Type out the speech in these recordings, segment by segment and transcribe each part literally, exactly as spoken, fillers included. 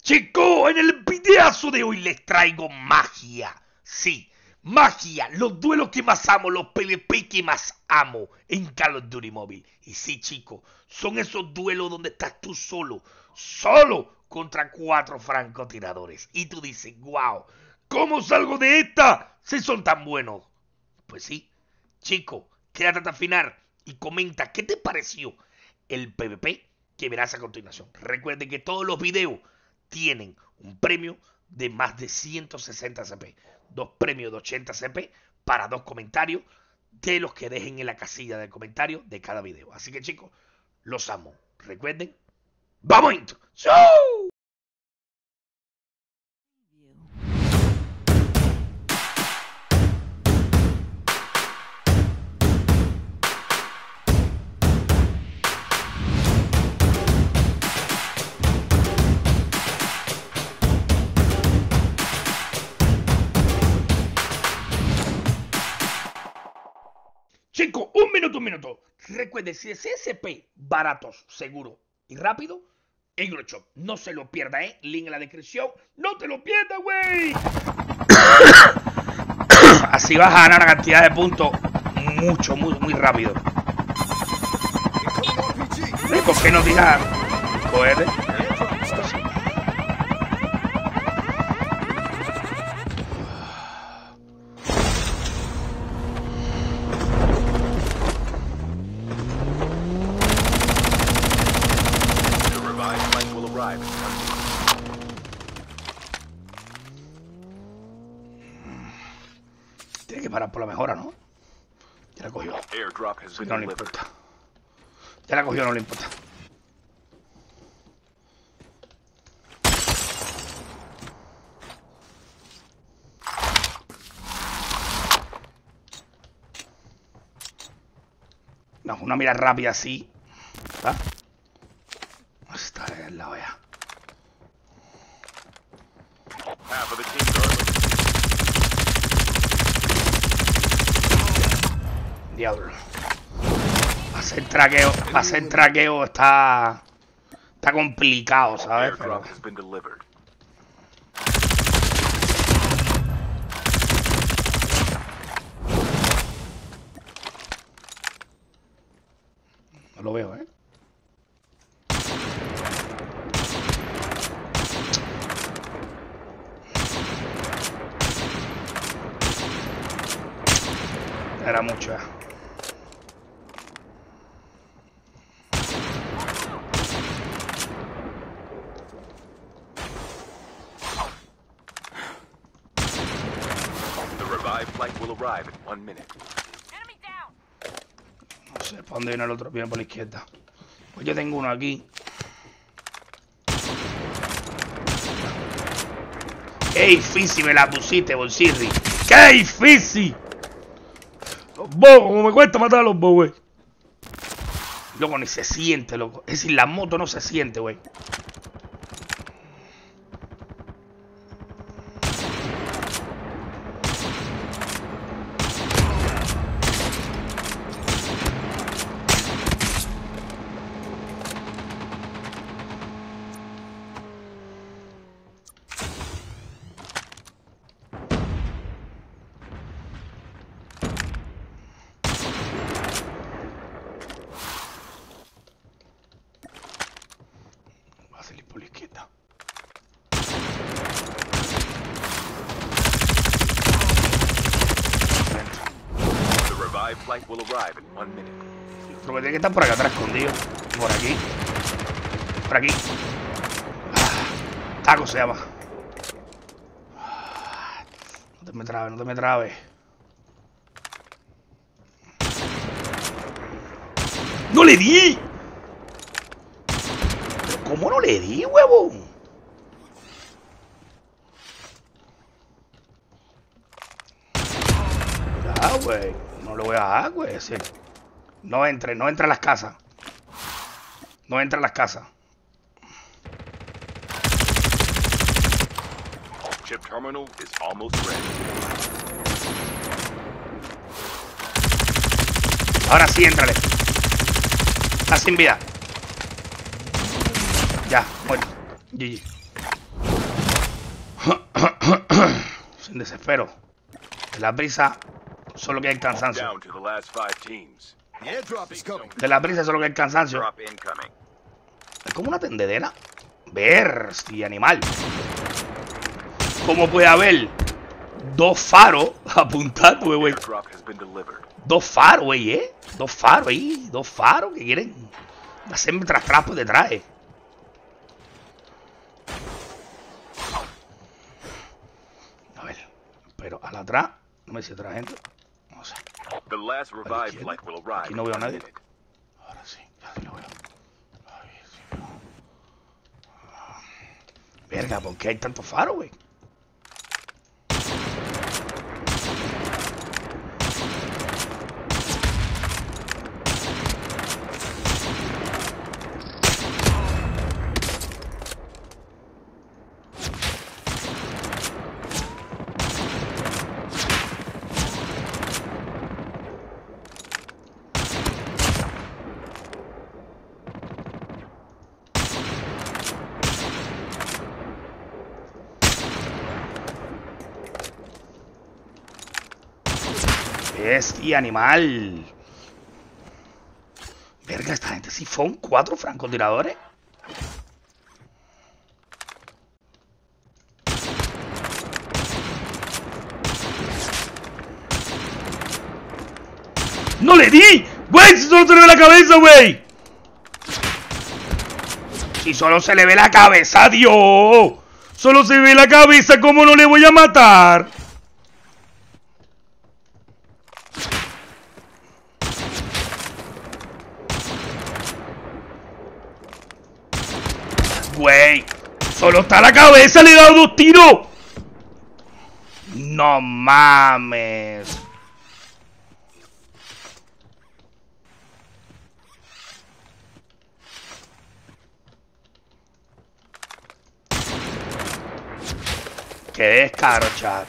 Chicos, en el videazo de hoy les traigo magia. Sí, magia, los duelos que más amo, los PvP que más amo en Call of Duty Mobile. Y sí, chicos, son esos duelos donde estás tú solo, solo contra cuatro francotiradores. Y tú dices, wow, ¿cómo salgo de esta si son tan buenos? Pues sí, chico, quédate hasta el final y comenta qué te pareció el PvP que verás a continuación. Recuerden que todos los videos tienen un premio de más de ciento sesenta C P, dos premios de ochenta C P para dos comentarios de los que dejen en la casilla de comentarios de cada video. Así que chicos, los amo. Recuerden, ¡vamos intro! ¡Show! Chicos, un minuto, un minuto. Recuerden, si es S P baratos, seguro y rápido, Euroshop. No se lo pierda, ¿eh? Link en la descripción. ¡No te lo pierdas, güey! Así vas a ganar una cantidad de puntos mucho, muy, muy rápido. ¿Y por qué no digas cohete? Tiene que parar por la mejora, ¿no? Ya la cogió. No le importa. Ya la cogió, no le importa. No, una mira rápida así. ¿Ah? Está en el lado ya. Diablo. Para hacer traqueo, para hacer traqueo está. Está complicado, ¿sabes? Pero... No lo veo, ¿eh? Era mucho, ¿eh? No sé, ¿para dónde viene el otro? Viene por la izquierda. Pues yo tengo uno aquí. ¡Qué difícil me la pusiste, Bolsirri! ¡Qué difícil! Los bobos, como me cuesta matar a los bobos, güey. Loco, ni se siente, loco. Es decir, la moto no se siente, güey. Por la izquierda. Pero que tiene que estar por acá atrás escondido. Por aquí. Por aquí. Ah, taco se llama. Ah, no te me trabes, no te me trabes. ¡No le di! ¿Cómo no le di, huevón? Ya, güey. No le voy a dar, güey. Sí. No entre, no entre a las casas. No entre a las casas. Chip terminal is almost ready. Ahora sí, éntrale. Está sin vida. Ya, muerto. G G. Sin desespero. De la prisa, solo que hay cansancio. De la prisa, solo que hay cansancio. Es como una tendedera. Ver, sí, animal. ¿Cómo puede haber dos faros apuntados, güey? Dos faros, güey, ¿eh? Dos faros ahí. Dos faros que quieren hacerme tras tras por detrás, eh. A ver, pero al atrás, no me sé otra gente. No sé. Aquí no veo a nadie. Ahora sí, ya lo veo. Ay, sí. Verga, ¿por qué hay tantos faros, güey? Bestia, animal. Verga, esta gente sí son cuatro francotiradores. ¡No le di! ¡Güey! ¡Si solo se le ve la cabeza, güey! ¡Si solo se le ve la cabeza, Dios! ¡Solo se ve la cabeza! ¿Cómo no le voy a matar? Güey, solo está la cabeza, le he dado dos tiros. No mames. Qué descaro, chat.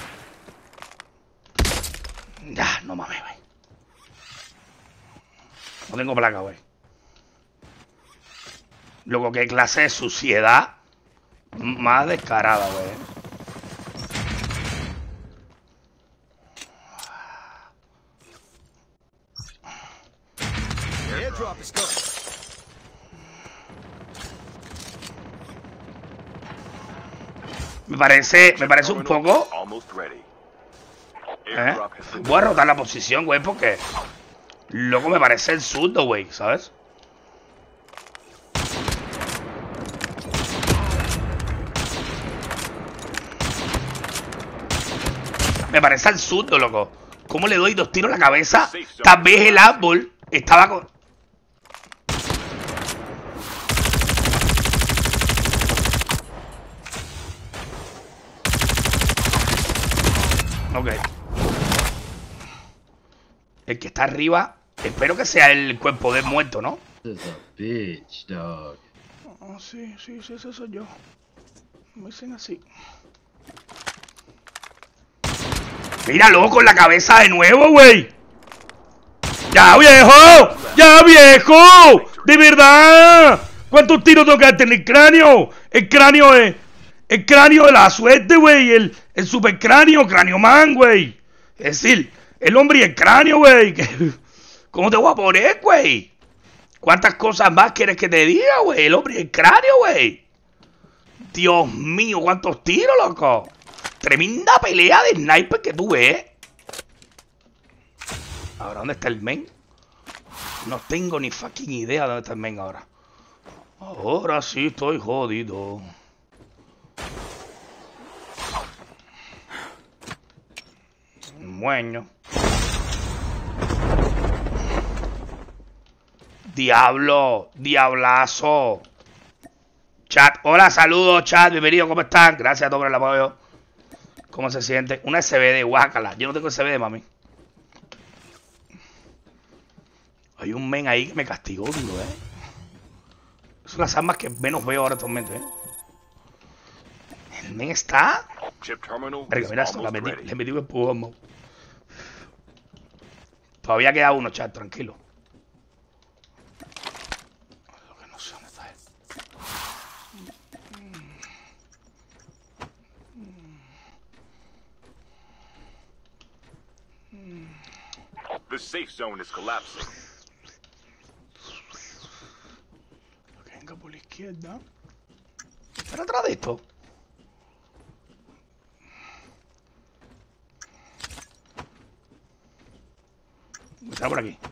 Ya, no mames, güey. No tengo placa, güey. Luego, qué clase de suciedad más descarada, güey. Me parece, me parece un poco... ¿Eh? Voy a rotar la posición, güey, porque... Loco, me parece el surdo, güey, ¿sabes? Me parece absurdo, loco. ¿Cómo le doy dos tiros en la cabeza? Tal vez el árbol estaba con... Ok. El que está arriba, espero que sea el cuerpo del muerto, ¿no? Bitch, dog. Oh, sí, sí, sí, ese soy yo. Me dicen así. Mira, loco, en la cabeza de nuevo, güey. ¡Ya, viejo! ¡Ya, viejo! ¡De verdad! ¿Cuántos tiros tengo que darte en el cráneo? El cráneo es... El cráneo de la suerte, güey. El, el super cráneo, cráneo man, güey. Es decir, el hombre y el cráneo, güey. ¿Cómo te voy a poner, güey? ¿Cuántas cosas más quieres que te diga, güey? El hombre y el cráneo, güey. Dios mío, ¿cuántos tiros, loco? Tremenda pelea de sniper que tú ves. Ahora, ¿dónde está el men? No tengo ni fucking idea de dónde está el men ahora. Ahora sí estoy jodido. Bueno. Diablo, diablazo. Chat, hola, saludos, chat, bienvenido, ¿cómo están? Gracias a todos por el apoyo. ¿Cómo se siente? Una S B D, guácala. Yo no tengo S B D, mami. Hay un men ahí que me castigó duro, ¿eh? Es una de las armas que menos veo ahora actualmente, ¿eh? El men está... Verga, mira esto, la metí, le metí el pugón. Todavía queda uno, chat, tranquilo. Lo que no sé dónde está él. The safe zone is collapsing. Venga por la izquierda. ¿Está atrás de esto? Está por aquí.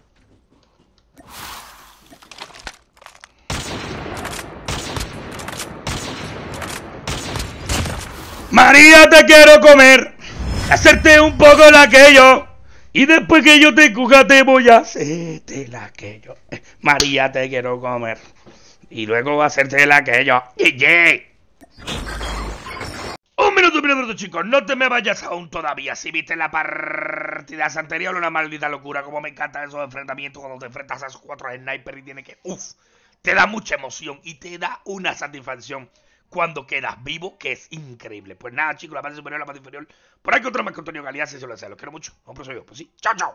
María, te quiero comer, hacerte un poco la que yo, y después que yo te coja te voy a hacerte la que yo. Eh, María, te quiero comer, y luego hacerte la que yo. ¡Ye, ye! Un minuto, un minuto, chicos, no te me vayas aún todavía. Si viste la partida anterior, una maldita locura. Como me encantan esos enfrentamientos cuando te enfrentas a esos cuatro snipers y tiene que... Uff, te da mucha emoción y te da una satisfacción cuando quedas vivo, que es increíble. Pues nada, chicos, la parte superior, la parte inferior. Por ahí que otro más contenido calidad, si se lo deseo. Los quiero mucho. No, pero soy yo. Pues sí. Chao, chao.